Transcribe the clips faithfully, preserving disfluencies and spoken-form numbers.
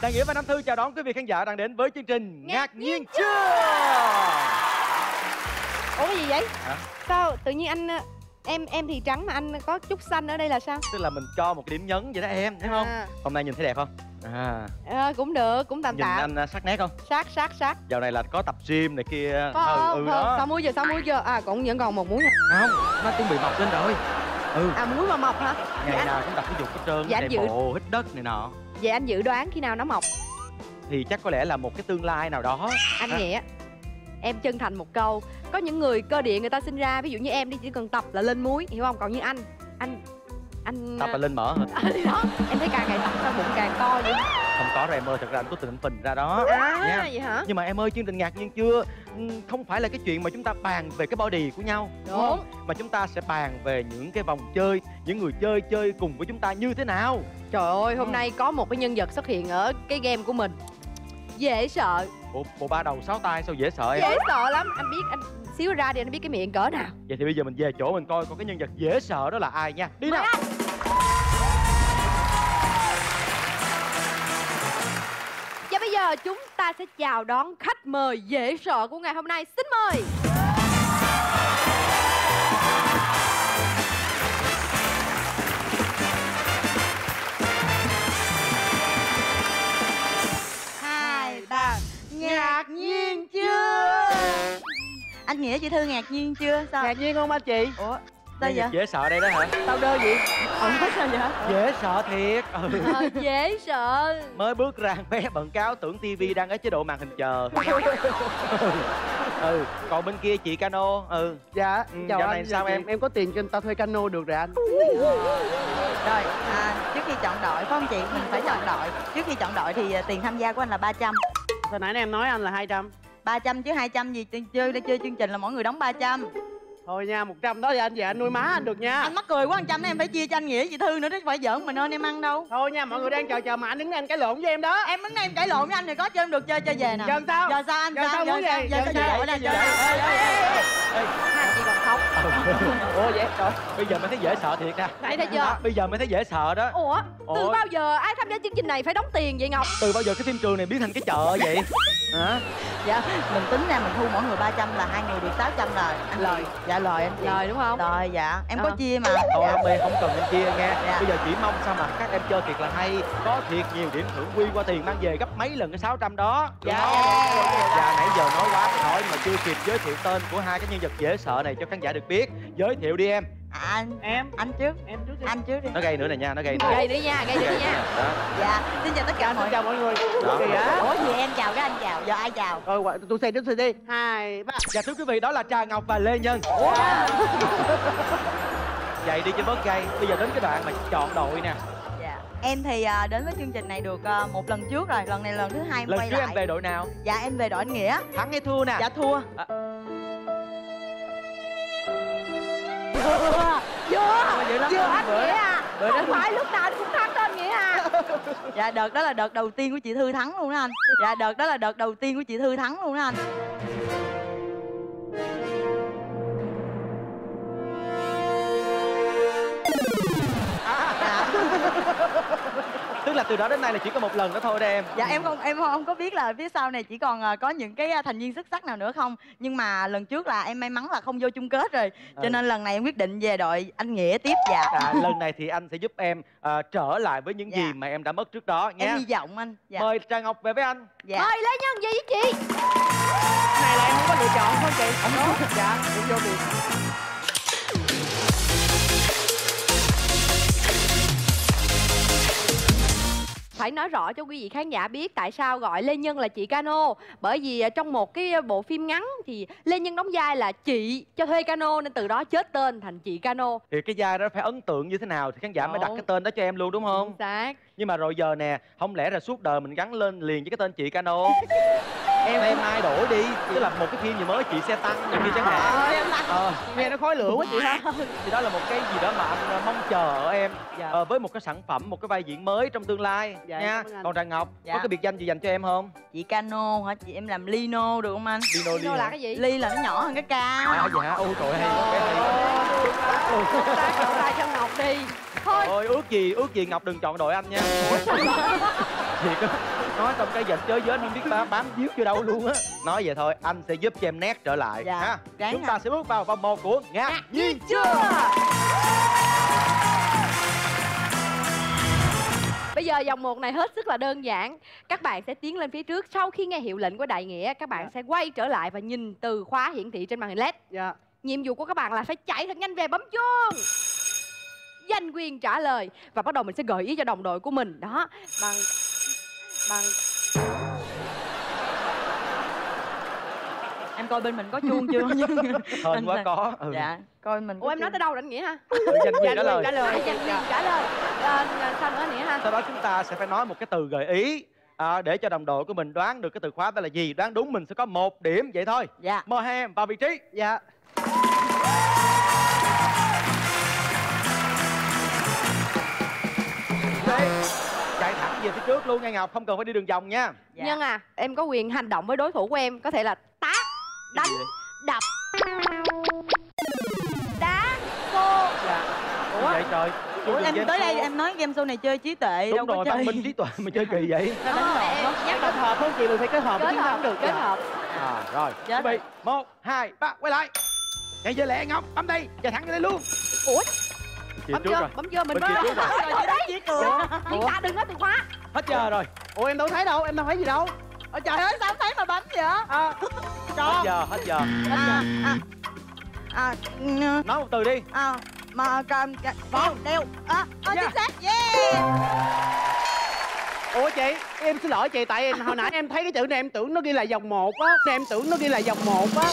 Đại Nghĩa và Nam Thư chào đón quý vị khán giả đang đến với chương trình Ngạc Nhiên Chưa. Ủa cái gì vậy? Hả? Sao tự nhiên anh em em thì trắng mà anh có chút xanh ở đây là sao? Tức là mình cho một cái điểm nhấn vậy đó em, thấy không? À. Hôm nay nhìn thấy đẹp không? À. À, cũng được, cũng tạm Nhìn tạm. anh sắc nét không? Sắc sắc sắc. Dạo này là có tập gym này kia. Có ừ, không? ừ, Không, đó. sao muối giờ, sao muối giờ? À cũng vẫn còn một muối nha. Không, nó chuẩn bị mọc lên rồi. Ừ. À muối mà mọc hả? Ngày Vậy nào anh, cũng tập thể dục hết trơn, Vậy anh chạy dự- bộ, hít đất này nọ. vậy anh dự đoán khi nào nó mọc? Thì chắc có lẽ là một cái tương lai nào đó. Anh À. Nghĩa, em chân thành một câu, có những người cơ địa người ta sinh ra, ví dụ như em đi chỉ cần tập là lên múi, hiểu không? Còn như anh, anh anh Tập là lên mỡ hả? À, thì đó, em thấy càng ngày tập sao bụng càng to vậy? Không có rồi em ơi, thật ra anh có tình phình ra đó. À Nha. vậy hả? Nhưng mà em ơi, chương trình Ngạc Nhiên Chưa không phải là cái chuyện mà chúng ta bàn về cái body của nhau, đúng không? Mà chúng ta sẽ bàn về những cái vòng chơi, những người chơi chơi cùng với chúng ta như thế nào. Trời ơi, hôm Ừ. nay có một cái nhân vật xuất hiện ở cái game của mình. Dễ sợ, Bộ, bộ ba đầu sáu tay sao dễ sợ em? dễ sợ lắm. Anh biết, anh xíu ra đi anh biết cái miệng cỡ nào. Vậy thì bây giờ mình về chỗ mình coi coi cái nhân vật dễ sợ đó là ai nha. Đi nào. Và bây giờ chúng ta sẽ chào đón khách mời dễ sợ của ngày hôm nay. Xin mời. Hai ba. Ngạc nhiên chưa? Anh Nghĩa, chị Thư ngạc nhiên chưa? Sao? Ngạc nhiên không anh chị? Ủa sao Nhân vậy? vật dễ sợ đây đó hả? Tao đơ gì? Ủa sao vậy? Dễ sợ thiệt. Ừ. Ờ, dễ sợ. Mới bước ra bé bận cáo tưởng tivi đang ở chế độ màn hình chờ. Ừ, còn bên kia chị Cano. Ừ. Dạ, Ừ, chào dạo anh. này sao em? Em có tiền cho người ta thuê cano được rồi anh. Rồi, à, trước khi chọn đội phải không chị? Mình phải chọn đội. Trước khi chọn đội thì à, tiền tham gia của anh là ba trăm. Hồi nãy em nói anh là hai trăm. ba trăm chứ hai trăm gì, chơi chơi chơi chương trình là mỗi người đóng ba trăm. Thôi nha, một trăm đó thì anh về anh nuôi má anh được nha. Anh mắc cười quá, một trăm đó em phải chia cho anh Nghĩa chị Thư nữa, chứ phải giỡn mình ơn em ăn đâu. Thôi nha, mọi người đang chờ chờ mà anh đứng đây anh cãi lộn với em đó. Em đứng đây em cãi lộn với anh thì có chơi em được chơi chơi về nè. Giờ sao? Giờ sao anh? Giờ sao muốn sao? gì? Giờ Giờ sao sao? chơi nè, Giờ chơi sao? nè. Hai chị còn khóc. Ủa vậy trời, bây giờ mới thấy dễ sợ thiệt nè. Đấy thấy chưa? Bây giờ mới thấy dễ sợ đó. Ủa, từ Ủa? bao giờ ai tham gia chương trình này phải đóng tiền vậy Ngọc? Từ bao giờ cái phim trường này biến thành cái chợ vậy? Hả? Dạ, mình tính ra mình thu mỗi người ba trăm là hai người được sáu trăm lời. Anh Lời. chị. Dạ lời anh chị. Lời đúng không? Lời dạ, em có Ờ. chia mà. Thôi em ơi, không cần em chia nghe. Dạ. Bây giờ chỉ mong sao mà các em chơi thiệt là hay, có thiệt nhiều điểm thưởng quy qua tiền mang về gấp mấy lần cái sáu trăm đó. Dạ. Dạ nãy giờ nói quá thì nói mà chưa kịp giới thiệu tên của hai cái nhân vật dễ sợ này cho khán giả được biết. Giới thiệu đi em. À, anh Em, anh trước. em trước đi. Anh trước đi. Nó gây nữa nè nha, nó gây nữa. Gây nữa nha, gây nữa nha. Đó. Dạ, xin chào tất cả Xin mọi chào mọi người. Đó. Kỳ á. Ủa gì em chào cái anh chào, giờ ai chào? Rồi, qua- tôi xe, tôi xe đi. Hai, ba. Dạ thưa quý vị, đó là Trà Ngọc và Lê Nhân. Vậy đi cho bớt gây. Bây giờ đến cái đoạn mà chọn đội nè. Dạ. Em thì à, đến với chương trình này được à, một lần trước rồi, lần này lần thứ hai em Lần quay trước lại. em về đội nào? Dạ em về đội anh Nghĩa. Thắng hay thua nè? Dạ thua. Chưa, Dữ lắm chưa không? anh Nghĩa à. Bữa Không đó- phải lúc nào cũng thắng tên Nghĩa à. Dạ đợt đó là đợt đầu tiên của chị Thư thắng luôn đó anh. Dạ đợt đó là đợt đầu tiên của chị Thư thắng luôn đó anh. Dạ. Tức là từ đó đến nay là chỉ có một lần đó thôi đó em. Dạ em không em không có biết là phía sau này chỉ còn à, có những cái à, thành viên xuất sắc nào nữa không. Nhưng mà lần trước là em may mắn là không vô chung kết rồi. Cho Ừ. nên lần này em quyết định về đội anh Nghĩa tiếp. Dạ. À, lần này thì anh sẽ giúp em à, trở lại với những Dạ. gì mà em đã mất trước đó Em nhé. hy vọng anh. Dạ. Mời Trà Ngọc về với anh. Dạ. Mời Lê Nhân về với chị. Này là em không có lựa chọn thôi chị. Không có. Dạ, em vô đi. Phải nói rõ cho quý vị khán giả biết tại sao gọi Lê Nhân là chị Cano. Bởi vì à, trong một cái bộ phim ngắn thì Lê Nhân đóng vai là chị cho thuê cano, nên từ đó chết tên thành chị Cano. Thì cái vai đó phải ấn tượng như thế nào thì khán giả mới đặt Đúng. cái tên đó cho em luôn đúng không? Chính xác. Nhưng mà rồi giờ nè, không lẽ là suốt đời mình gắn lên liền với cái tên chị Cano? Em em ai đổi đi, tức là một cái phim gì mới chị xe tăng này kia chẳng hạn. Ờ, Nghe nó khói lửa quá chị ha. thì đó là một cái gì đó mà anh ờ, mong chờ ở em. Dạ. Ờ, với một cái sản phẩm, một cái vai diễn mới trong tương lai Dạ, nha. cảm ơn anh. Còn Trà Ngọc Dạ. có cái biệt danh gì dành cho em không? Chị Cano hả? Chị em làm Lino được không anh? Lino Lino là cái gì? Ly là nó nhỏ hơn cái ca. À vậy hả? Ôi trời ơi, hay quá, cái hay quá. Ta chọn tay cho Ngọc đi. Thôi Ôi ước gì ước gì Ngọc đừng chọn đội anh nha. Thiệt á. nói xong cái dệt chới với không biết ba bám víu vô đâu luôn á. Nói vậy thôi, anh sẽ giúp cho em nét trở lại. Dạ, Ha. ráng Chúng ha. ta sẽ bước vào vòng một của ngạc nhiên chưa. Bây giờ vòng một này hết sức là đơn giản. Các bạn sẽ tiến lên phía trước. Sau khi nghe hiệu lệnh của đại nghĩa, các bạn sẽ quay trở lại và nhìn từ khóa hiển thị trên màn hình led. Dạ. Nhiệm vụ của các bạn là phải chạy thật nhanh về bấm chuông, giành quyền trả lời. Và bắt đầu mình sẽ gợi ý cho đồng đội của mình. Đó, bằng bằng Em coi bên mình có chuông chưa? hên quá có. Ừ. Dạ, coi mình có Ủa em nói chuông. tới đâu rồi anh Nghĩa ha? Dành quyền trả lời. trả lời. À, giành quyền trả lời. À, sao nữa anh Nghĩa ha? Sau đó chúng ta sẽ phải nói một cái từ gợi ý à, để cho đồng đội của mình đoán được cái từ khóa đó là gì. Đoán đúng mình sẽ có một điểm, vậy thôi. Dạ. Mời hai em vào vị trí. Dạ. Đây. Chạy thẳng về phía trước luôn nha Ngọc, không cần phải đi đường vòng nha. Dạ. Nhân à, em có quyền hành động với đối thủ của em. Có thể là tát, đánh, đập, đá, xô. Dạ. Ủa Ủa? vậy trời. Ủa Chương trình em game tới đây show. em nói game show này chơi trí tuệ đâu Đúng có rồi, chơi. văn minh trí tuệ mà chơi kỳ vậy. Nó đánh Ờ, lộn em lắm. nhắc Kết hợp không chị, mình phải kết hợp mới kết chiến hợp thắng được. kết Dạ. hợp. À, rồi. Chết Chuẩn bị. rồi. Một, hai, ba, quay lại. Chạy về lẹ Ngọc, bấm đây, chạy thẳng vô đây luôn. Ủa? Chị Bấm trước chưa? rồi. Bấm chưa? Mình Bên mới kia trước rồi. Rồi, chị chỉ cười. Diễn tả đừng nói từ khóa. Hết giờ rồi. Ủa em đâu thấy đâu, em đâu thấy gì đâu. Ôi trời ơi sao không thấy mà bấm vậy? À, Hết giờ, hết giờ. À, à, à, ừ, Nói một từ đi. à, mà cầm đeo đeo à, à, Yeah. chính xác. Yeah. ủa chị, em xin lỗi chị, tại em hồi nãy em thấy cái chữ này em tưởng nó ghi là vòng một á. Nên em tưởng nó ghi là vòng một á.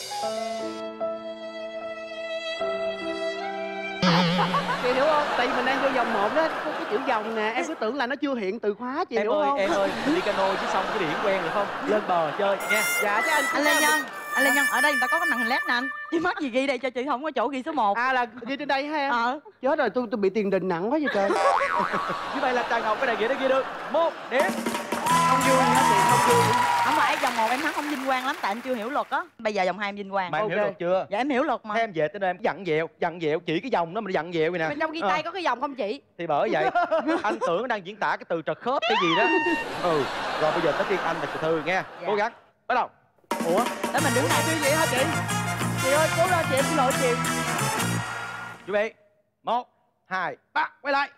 Chị hiểu không? Tại vì mình đang vô vòng một đó, có cái chữ vòng nè, em cứ tưởng là nó chưa hiện từ khóa, chị Em hiểu ơi, không? em ơi, đi cano chứ xong cái điểm quen được không? Lên bờ chơi nha. Dạ chứ anh. Anh Lê Nhân, anh Lê Nhân ở đây người ta có cái màn hình led nè anh. Chứ mắc gì ghi đây cho chị không có chỗ ghi số một. À là ghi trên đây hả em? Ờ. Chết rồi, tôi tôi bị tiền đình nặng quá vậy trời. Như vậy là Trà Ngọc cái này nghĩa nó ghi được một điểm. Không vui hả chị? Không vui. Không phải vòng một em thắng không vinh quang lắm tại em chưa hiểu luật á. Bây giờ vòng hai em vinh quang. Mà em Ok. hiểu được chưa? Dạ em hiểu luật mà. Thế em về tới nơi em dặn dẹo, dặn dẹo chỉ cái dòng đó mình dặn dẹo vậy nè. Bên trong ghi Ờ, tay có cái dòng không chị? thì bởi vậy anh tưởng đang diễn tả cái từ trật khớp cái gì đó. Ừ, rồi bây giờ tới phiên anh và chị Thư nha. Dạ. Cố gắng. Bắt đầu. Ủa? Để mình đứng này. Như vậy hả chị? Chị ơi, cố lên chị, em xin lỗi chị. Chuẩn bị. Một, hai, ba, quay lại.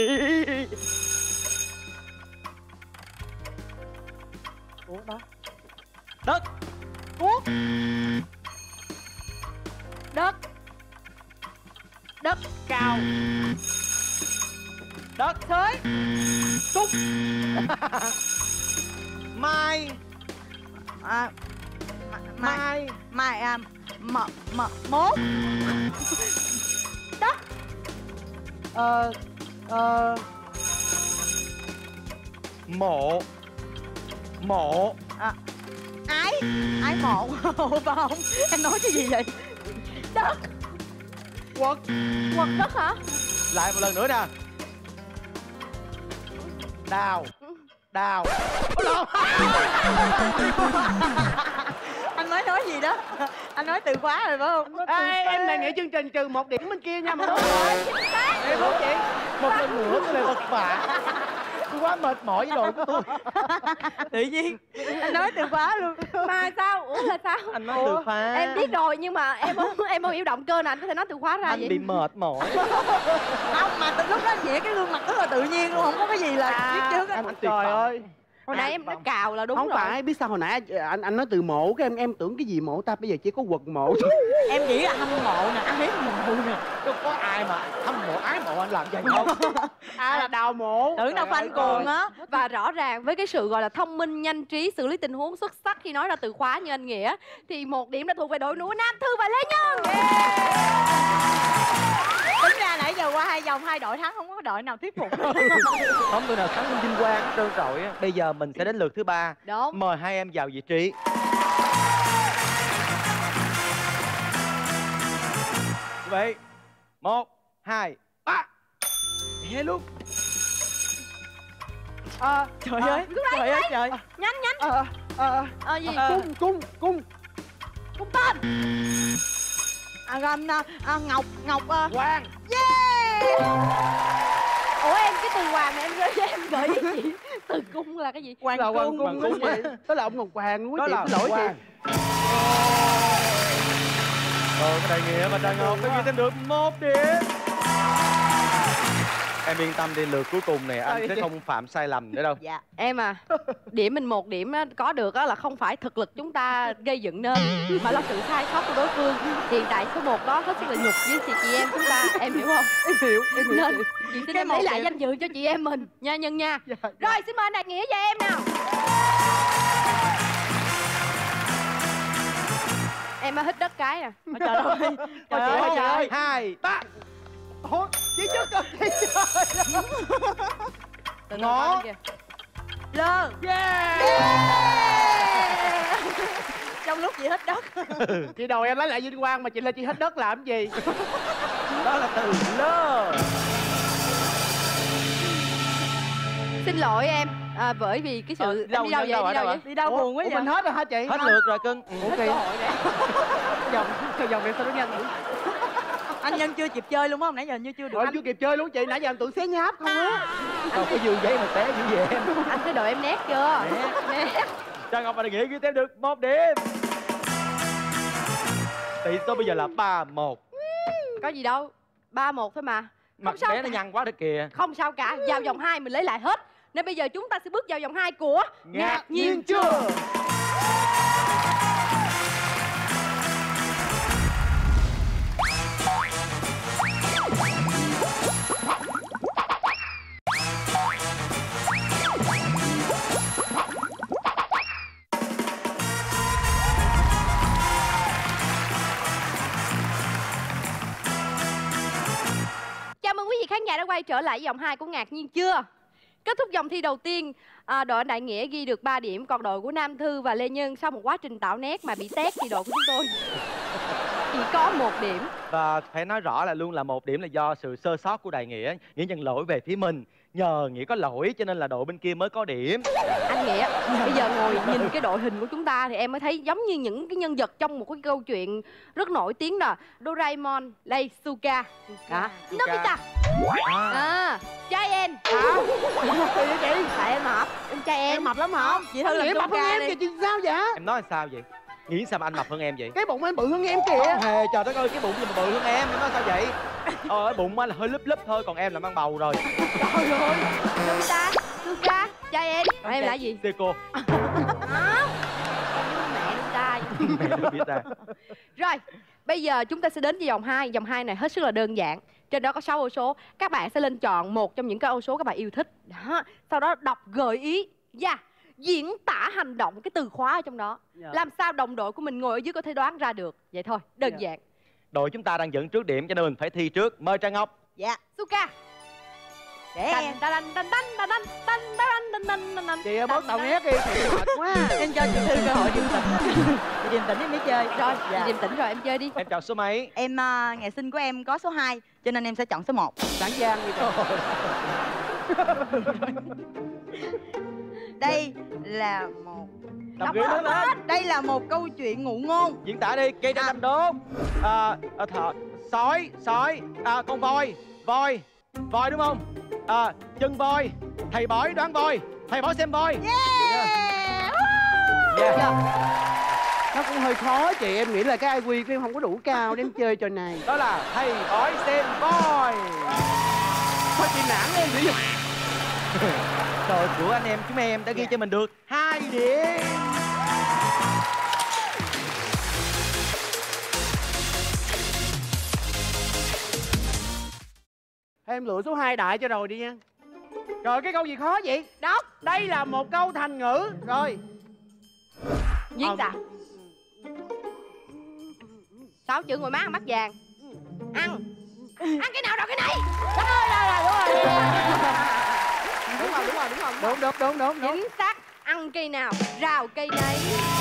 Ủa đó? Đất. Cuốc. Đất, đất, Cao. Đất. Thới. Túc. Mai. À, mai Mai. mai à, mọ mọ mốt. Ờ... Ờ... Mộ. Mộ. À, ái ái mộ. Phải không? Em nói cái gì vậy? đất. Quật. Quật đất hả? Lại một lần nữa nè. Đào. Đào. Anh mới nói gì đó? Anh nói từ khóa rồi phải không? Ê, em đề nghị chương trình trừ một điểm bên kia nha mà đúng rồi. Em không chị? Một lần nữa tôi lại vật vả. Tôi quá mệt mỏi với đội của tôi. Tự nhiên anh nói từ khóa luôn. Mà sao? Ủa là sao? Anh nói từ khóa. Em biết rồi nhưng mà em không em không hiểu động cơ nào anh có thể nói từ khóa ra Anh vậy. bị mệt mỏi. Không mà từ lúc đó vẽ cái gương mặt rất là tự nhiên luôn, không có cái gì là À, biết trước á. anh tuyệt Trời vọng. ơi. Hồi nãy em nói cào là đúng Không rồi. phải, biết sao hồi nãy anh anh nói từ mộ cái em em tưởng cái gì mộ ta, bây giờ chỉ có quật mộ. Em chỉ là hâm mộ nè, ái mộ nè. Đâu có ai mà hâm mộ ái mộ anh làm vậy không? À là đào mộ. Tưởng đâu phanh cuồng á. Và rõ ràng với cái sự gọi là thông minh, nhanh trí, xử lý tình huống xuất sắc khi nói ra từ khóa như anh Nghĩa, thì một điểm đã thuộc về đội núi Nam Thư và Lê Nhân. Tính ra nãy giờ qua hai vòng hai đội thắng, không có đội nào thuyết phục. Không đội nào thắng cũng vinh quang hết trơn trọi á. Bây giờ mình sẽ đến lượt thứ ba. Đúng. Mời hai em vào vị trí. Vậy một, hai, ba. Nghe luôn. À, Trời ơi, trời ơi trời. Nhanh nhanh. ờ, ờ, Ờ gì? ờ, cung, cung, cung. Cung tên. À, gồm, à, à, Ngọc, Ngọc à. Quang. Yeah. Ủa em cái từ hoàng này em gửi em gửi với chị. Từ cung là cái gì? Hoàng là cung. hoàng cung đó chị. Đó là ông Ngọc Hoàng luôn á chị. Xin lỗi chị. Rồi cái đại nghĩa và Trà Ngọc đã ghi thêm được một điểm. Em yên tâm đi, lượt cuối cùng này anh sẽ không phạm sai lầm nữa đâu. Dạ. Em à, điểm mình một điểm á, có được á là không phải thực lực chúng ta gây dựng nên, mà là sự sai sót của đối phương. Hiện tại số một đó hết sức là nhục với chị, chị em chúng ta, em hiểu không? Em hiểu, em hiểu. Nên chị xin em lấy lại danh dự cho chị em mình nha Nhân nha. Dạ, dạ. Rồi xin mời anh Đại Nghĩa và em nào. Em mới hít đất cái nè. Ôi trời ơi. Trời ơi, trời ơi. Hai ba. Ủa, chị trước cơ chị. Ngó. Lơ. Yeah. Yeah. Trong lúc chị hít đất. Chị đòi em lấy lại vinh quang mà chị lên chị hít đất làm gì? Đó là từ lơ. Xin lỗi em, à, bởi vì cái sự Ờ, em đâu, đi đâu đâu, vậy? đâu, Đi đâu đâu vậy? Đi đâu Ủa, buồn quá ủa, vậy? mình hết rồi hả chị? Hết lượt rồi cưng. Ok. Cơ hội đấy. Vòng, theo vòng này sao nó nhanh? Anh Nhân chưa kịp chơi luôn á, nãy giờ như chưa được. Rồi Anh, chưa kịp chơi luôn chị, nãy giờ em tưởng xé nháp không á. Đâu có dư giấy mà té dữ vậy em. Anh thấy đội em nét chưa? Nét. Trà Ngọc và Đại Nghĩa ghi thêm được một điểm. Tỷ số bây giờ là ba một. Có gì đâu, ba một thôi mà. Mặt Không sao bé nó cả. nhăn quá đó kìa. Không sao cả, vào vòng hai mình lấy lại hết. Nên bây giờ chúng ta sẽ bước vào vòng hai của Ngạc nhiên chưa? Chào mừng quý vị khán giả đã quay trở lại vòng hai của Ngạc Nhiên Chưa. Kết thúc vòng thi đầu tiên, à, đội Đại Nghĩa ghi được ba điểm, còn đội của Nam Thư và Lê Nhân sau một quá trình tạo nét mà bị tét thì đội của chúng tôi chỉ có một điểm. Và phải nói rõ là luôn là một điểm là do sự sơ sót của Đại Nghĩa. Nghĩa nhận lỗi về phía mình. Nhờ Nghĩa có lỗi cho nên là đội bên kia mới có điểm. Anh Nghĩa, bây giờ ngồi nhìn cái đội hình của chúng ta thì em mới thấy giống như những cái nhân vật trong một cái câu chuyện rất nổi tiếng là Doraemon, Leisuka, đó, Nobita, À. à, Giant. Hả? Gì vậy chị? Tại em mập, em trai em. Em mập lắm hả? Chị Thư làm Nghĩa con mập hơn ca em đi. kìa chị sao vậy? Em nói sao vậy? Nghĩ sao mà anh mập hơn em vậy? Cái bụng em bự hơn em kìa. Không hề, trời đất ơi, cái bụng gì mà bự hơn em, em nói sao vậy? Ờ, cái bụng anh là hơi lúp lúp thôi, còn em là mang bầu rồi. Trời ơi, Nobita, Suka, Giant. Còn em là gì? Seiko. Hả? Mẹ Nobita. Mẹ đâu biết ta. Rồi, bây giờ chúng ta sẽ đến với vòng hai. Vòng hai này hết sức là đơn giản. Trên đó có sáu ô số. Các bạn sẽ lên chọn một trong những cái ô số các bạn yêu thích. Đó. Sau đó đọc gợi ý và diễn tả hành động cái từ khóa ở trong đó. Dạ. Làm sao đồng đội của mình ngồi ở dưới có thể đoán ra được. Vậy thôi, đơn Dạ. giản. Đội chúng ta đang dẫn trước điểm cho nên mình phải thi trước. Mời Trà Ngọc. Dạ. Suka. Để em. Đanh đanh đanh đanh đanh đanh đanh đanh đanh đanh đanh. Chị ơi, bớt tàu nét đi, chị mệt quá. Em cho chị Thư cơ hội điềm tĩnh. Chị điềm tĩnh em mới chơi. Rồi, Dạ. điềm tĩnh rồi em chơi đi. Em chọn số mấy? Em uh, ngày sinh của em có số hai, cho nên em sẽ chọn số một. Sẵn gian đi trời. Đây là một Đọc Đọc ghi hết lên lên. Đây là một câu chuyện ngụ ngôn. Diễn tả đi, cây ra À. đâm đốt. À, à, thợ, sói, sói, à, con voi, voi, voi đúng không? À, chân voi, thầy bói đoán voi, thầy bói xem voi. Yeah. Yeah. Nó cũng hơi khó chị, em nghĩ là cái i kiu của em không có đủ cao để em chơi trò này. Đó là thầy bói xem voi. Thôi chị nản em dữ vậy. Đội của anh em chúng em đã ghi cho mình được hai điểm. Em lựa số hai đại cho rồi đi nha. Rồi cái câu gì khó vậy? Đọc. Đây là một câu thành ngữ. Rồi. Diễn Ờ. tả. Sáu chữ ngồi má ăn mắt vàng. Ăn. Ăn cái nào rồi cái này. Trời ơi, rồi, rồi, đúng rồi. Đúng rồi, đúng rồi, đúng rồi. Đúng đúng đúng đúng đúng. Chính xác. Ăn cây nào, rào cây nấy.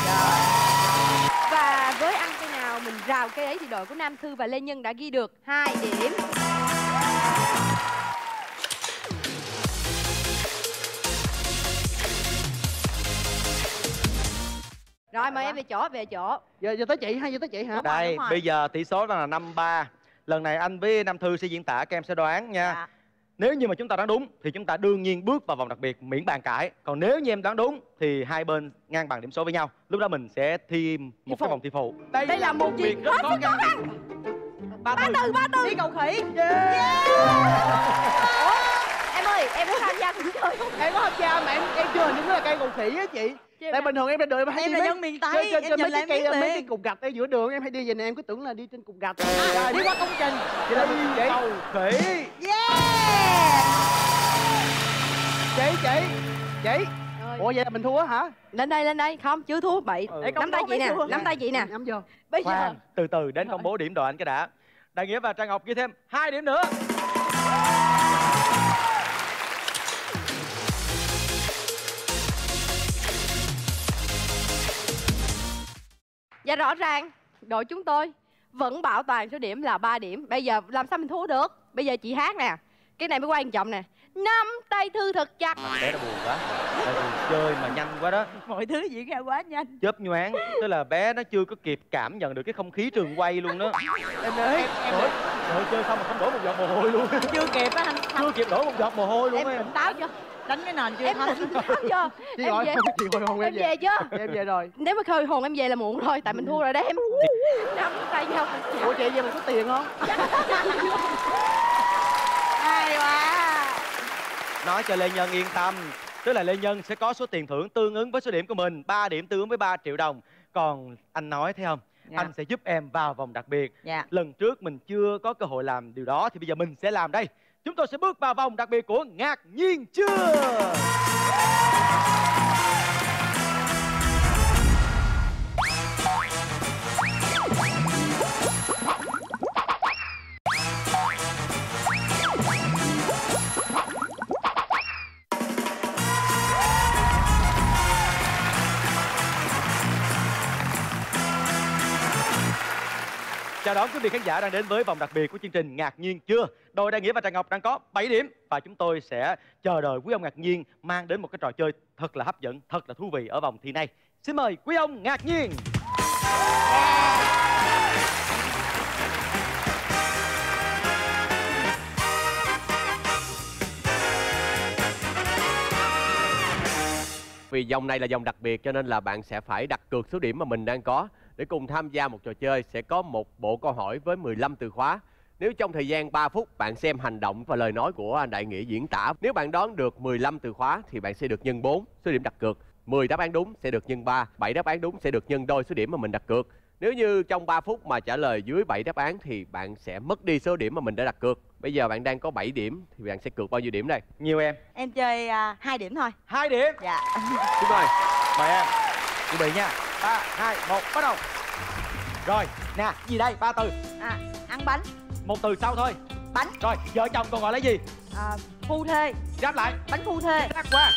Và với ăn cây nào mình rào cây ấy thì đội của Nam Thư và Lê Nhân đã ghi được hai điểm. Rồi mời em về chỗ, về chỗ. Giờ giờ tới chị hay giờ tới chị hả? Đây, đúng rồi. bây giờ tỷ số là năm ba. Lần này anh với Nam Thư sẽ diễn tả, các em sẽ đoán nha. Dạ. Nếu như mà chúng ta đoán đúng thì chúng ta đương nhiên bước vào vòng đặc biệt miễn bàn cãi. Còn nếu như em đoán đúng thì hai bên ngang bằng điểm số với nhau. Lúc đó mình sẽ thi một cái vòng thi phụ. Đây, Đây là một việc rất khó khăn. Ba Ba từ, ba từ. Đi cầu khỉ. Yeah. Yeah. Em ơi, em muốn tham gia cùng chơi không? Em có tham gia mà em em chưa hình như là cây cầu khỉ á chị. Tại bình thường em ra đường em hay Em đi là mấy- dân miền Tây, trên- trên- em trên nhìn mấy là cái em cây biết mấy liền. cái cục gạch ở giữa đường em hay đi về này em cứ tưởng là đi trên cục gạch. À, đi qua công trình. Vậy là chị cầu khỉ. Yeah. chị chị chị Ơi. ủa vậy là mình thua hả? Lên đây, lên đây. Không, chưa thua. Bậy. Ừ. Để công Nắm tay bố chị mấy nè, thua. nắm tay chị nè. Nhắm vô. Bây giờ Khoan, từ từ đến công bố điểm đồ anh cái đã. Đại Nghĩa và Trang Ngọc ghi thêm hai điểm nữa. Và rõ ràng đội chúng tôi vẫn bảo toàn số điểm là ba điểm. Bây giờ làm sao mình thua được? Bây giờ chị hát nè. Cái này mới quan trọng nè. Nắm tay Thư thật chặt. Bé nó buồn quá. Tại vì chơi mà nhanh quá đó. Mọi thứ diễn ra quá nhanh. Chớp nhoáng. Tức là bé nó chưa có kịp cảm nhận được cái không khí trường quay luôn đó. Em ơi em Trời, trời chơi xong mà không đổ một giọt mồ hôi luôn. Chưa kịp á anh. Chưa kịp đổ một giọt mồ hôi luôn Em em. tỉnh táo chưa? Đánh cái nền chưa Em thôi. tỉnh táo chưa? chị Em gọi về. chị gọi hồn em Em về chưa? em về rồi. Nếu mà khơi hồn em về là muộn rồi. Tại mình thua rồi đấy em. Nắm tay nhau thật chặt. Ủa chị về mình có tiền không? Hay quá. Nói cho Lê Nhân yên tâm. Tức là Lê Nhân sẽ có số tiền thưởng tương ứng với số điểm của mình. Ba điểm tương ứng với ba triệu đồng. Còn anh nói thấy không? Dạ. Anh sẽ giúp em vào vòng đặc biệt. Dạ. Lần trước mình chưa có cơ hội làm điều đó thì bây giờ mình sẽ làm đây. Chúng tôi sẽ bước vào vòng đặc biệt của Ngạc Nhiên Chưa. Chào đón quý vị khán giả đang đến với vòng đặc biệt của chương trình Ngạc Nhiên Chưa. Đội Đại Nghĩa và Trà Ngọc đang có bảy điểm và chúng tôi sẽ chờ đợi quý ông Ngạc Nhiên mang đến một cái trò chơi thật là hấp dẫn, thật là thú vị ở vòng thi này. Xin mời quý ông Ngạc Nhiên. Vì vòng này là vòng đặc biệt cho nên là bạn sẽ phải đặt cược số điểm mà mình đang có. Để cùng tham gia một trò chơi sẽ có một bộ câu hỏi với mười lăm từ khóa. Nếu trong thời gian ba phút bạn xem hành động và lời nói của anh Đại Nghĩa diễn tả, nếu bạn đoán được mười lăm từ khóa thì bạn sẽ được nhân bốn số điểm đặt cược. mười đáp án đúng sẽ được nhân ba, bảy đáp án đúng sẽ được nhân đôi số điểm mà mình đặt cược. Nếu như trong ba phút mà trả lời dưới bảy đáp án thì bạn sẽ mất đi số điểm mà mình đã đặt cược. Bây giờ bạn đang có bảy điểm thì bạn sẽ cược bao nhiêu điểm đây? Nhiều em. Em chơi à, hai điểm thôi. Hai điểm. Dạ. Xin mời. Mời em. Chuẩn bị nha. Ba, hai, một, bắt đầu. Rồi, nè, gì đây? Ba từ. À, ăn bánh. Một từ sau thôi. Bánh. Rồi, vợ chồng còn gọi là gì? À, phu thê. Đáp lại. Bánh phu thê. Đáp qua.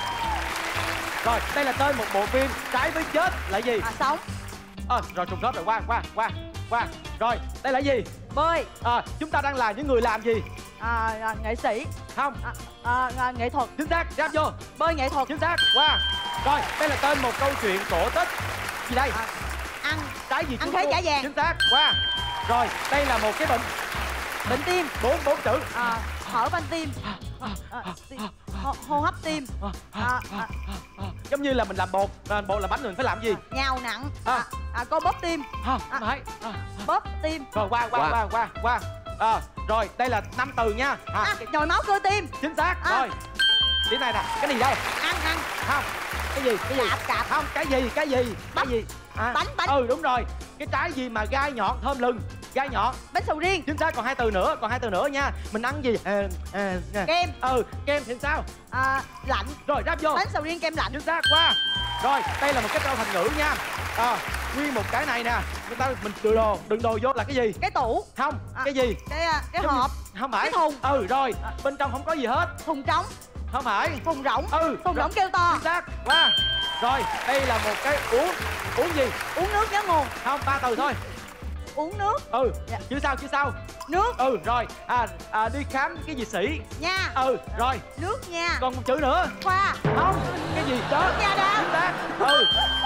Rồi, đây là tên một bộ phim Trái với chết là gì? À, sống. À, rồi trùng khớp rồi, qua, qua, qua, qua. Rồi, đây là gì? Bơi. À, chúng ta đang là những người làm gì? À, à, nghệ sĩ. Không. À, à, à, nghệ thuật. Chính xác, ráp vô. Bơi nghệ thuật. Chính xác, qua. Rồi, đây là tên một câu chuyện cổ tích. Gì đây? À, ăn. Trái gì? Ăn chuông khế chuông? chả vàng. Chính xác, qua. Rồi, đây là một cái bệnh. Bệnh tim. Bốn, bốn chữ. À, thở van tim. À, tim. Hô, hô hấp tim. À, à, Giống như là mình làm bột, làm bột làm bánh mình phải làm gì? nhào nặng. À. À, à, co bóp tim. Không, À. phải. À. Bóp tim. Rồi qua, qua, qua, qua, qua. À, rồi, đây là năm từ nha. À, À, nhồi máu cơ tim. chính xác. À. Rồi. Điểm này nè, cái gì đây? Ăn ăn. Không. Cái gì? Cái gì? Cạp cạp. Không, cái gì? Cái gì? Cái Bánh. gì? À. Bánh bánh. Ừ, đúng rồi. Cái trái gì mà gai nhọn thơm lừng? Gai nhọn. Bánh sầu riêng. Chính xác, còn hai từ nữa, còn hai từ nữa nha. Mình ăn gì? À, à, à. Kem. Ừ, kem thì sao? À, lạnh. Rồi, đáp vô. Bánh sầu riêng kem lạnh. Chính xác, qua. Rồi, đây là một cái câu thành ngữ nha. À, nguyên một cái này nè. Người ta mình đưa đồ, đựng đồ vô là cái gì? Cái tủ. Không, À. cái gì? Cái à, cái Giống như- hộp. Không phải. Cái thùng. Ừ, rồi. Bên trong không có gì hết. Thùng trống. Không phải. Thùng rỗng. Ừ. Thùng rồi. rỗng kêu to. Chính xác, qua. Rồi, đây là một cái uống. Uống gì? Uống nước nhớ nguồn. Không, ba từ thôi. Uống nước. Ừ. Dạ. Chứ sao, chứ sao? Nước Ừ, rồi. À, à đi khám cái gì sĩ? nha. Ừ, rồi. Nước nha. Còn một chữ nữa. Khoa. Không, cái gì? Chết. Nha đam. Chính xác. Ừ.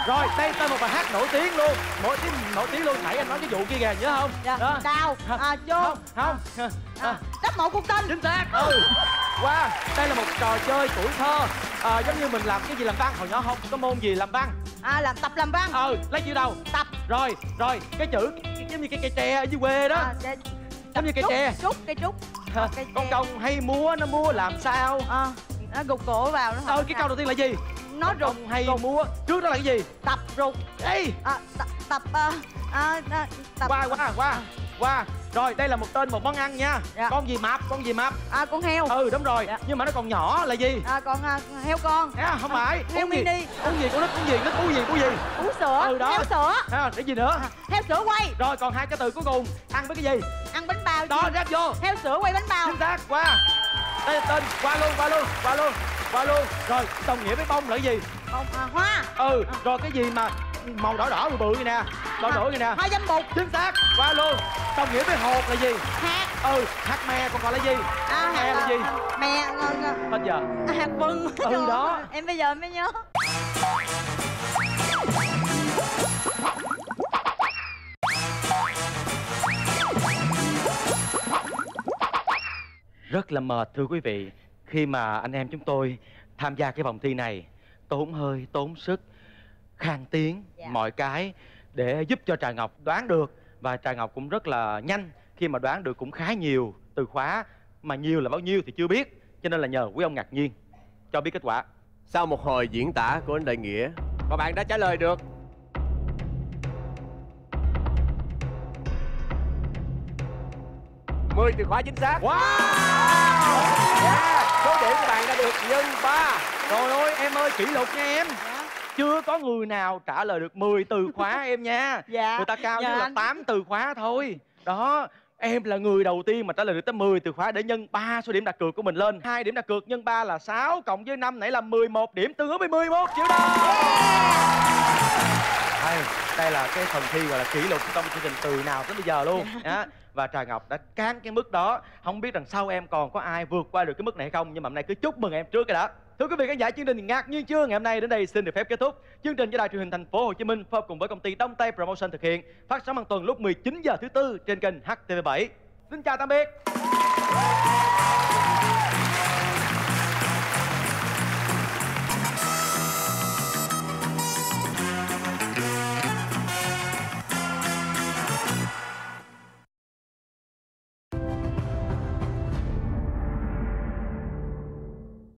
Rồi đây tên một bài hát nổi tiếng luôn, nổi tiếng nổi tiếng luôn. Nãy anh nói cái vụ kia kìa, nhớ không? Dạ. Đó. Đào. À, vô. Không, không. À, đắp mộ cuộc tình. Chính xác. Ừ. Wow, đây là một trò chơi tuổi thơ. À, giống như mình làm cái gì làm văn hồi nhỏ không? Có môn gì làm văn? À, làm tập làm văn. Ừ, lấy chữ đầu. Tập. Rồi, rồi, cái chữ cái, giống như cái cây tre ở dưới quê đó. À, để... Giống như cây trúc, tre. Trúc, cây trúc. À, cây con tre. công hay múa, nó múa làm sao? À, nó gục cổ vào nó. Ờ, cái câu đầu tiên là gì? Nó Con rụt. công hay múa. Trước đó là cái gì? Tập rụt. Ê, À, tập tập à, à, à, tập. qua qua qua qua. Rồi đây là một tên một món ăn nha. Dạ. Con gì mập, con gì mập? À, con heo. Ừ đúng rồi. Dạ. Nhưng mà nó còn nhỏ là gì? À, con à, heo con. À, không phải. Heo Uống gì? mini. Uống gì? Con nít uống gì? Nít uống gì? Uống gì? Uống sữa. Ừ, đó. Heo sữa. À, để gì nữa? À, heo sữa quay. Rồi còn hai cái từ cuối cùng. Ăn với cái gì? Ăn bánh bao. Đó, ráp vô. Heo sữa quay bánh bao. Chính xác. Qua. Đây là tên. Qua luôn, qua luôn, qua luôn, qua luôn. Rồi đồng nghĩa với bông là cái gì? Bông, à, hoa. Ừ. Rồi cái gì mà màu đỏ đỏ bự bự vậy nè? Đỏ đỏ vậy nè. Hoa dâm bụt. Chính xác. Qua luôn. Đồng nghĩa với hột là gì? Hạt. Ừ. Hạt me còn gọi là gì? À, Me là gì? Mè. À, Hết giờ. à, hạt vừng. Ừ, Trời đó. ơi, em bây giờ mới nhớ. Rất là mệt thưa quý vị, khi mà anh em chúng tôi tham gia cái vòng thi này, tốn hơi, tốn sức, khang tiếng, Dạ. mọi cái để giúp cho Trà Ngọc đoán được. Và Trà Ngọc cũng rất là nhanh khi mà đoán được cũng khá nhiều từ khóa, mà nhiều là bao nhiêu thì chưa biết. Cho nên là nhờ quý ông ngạc nhiên cho biết kết quả. Sau một hồi diễn tả của anh Đại Nghĩa, và bạn đã trả lời được mười từ khóa chính xác. Wow! Yeah, số điểm của bạn đã được nhân ba. Trời ơi em ơi, kỷ lục nha em. Chưa có người nào trả lời được mười từ khóa em nha. Dạ. Người ta cao Dạ nhất là anh. tám từ khóa thôi. Đó, em là người đầu tiên mà trả lời được tới mười từ khóa để nhân ba số điểm đặt cược của mình lên. Hai điểm đặt cược nhân ba là sáu, cộng với năm nãy là mười một điểm, tương ứng với mười một triệu đồng. Đây, đây là cái phần thi gọi là kỷ lục trong chương trình từ nào đến bây giờ luôn. Đó. Và Trà Ngọc đã cán cái mức đó. Không biết rằng sau em còn có ai vượt qua được cái mức này hay không, nhưng mà hôm nay cứ chúc mừng em trước cái đã. Thưa quý vị khán giả, chương trình ngạc nhiên chưa ngày hôm nay đến đây xin được phép kết thúc. Chương trình do Đài Truyền hình Thành phố Hồ Chí Minh phối hợp cùng với công ty Đông Tây Promotion thực hiện, phát sóng hàng tuần lúc mười chín giờ thứ tư trên kênh H T V bảy. Xin chào tạm biệt.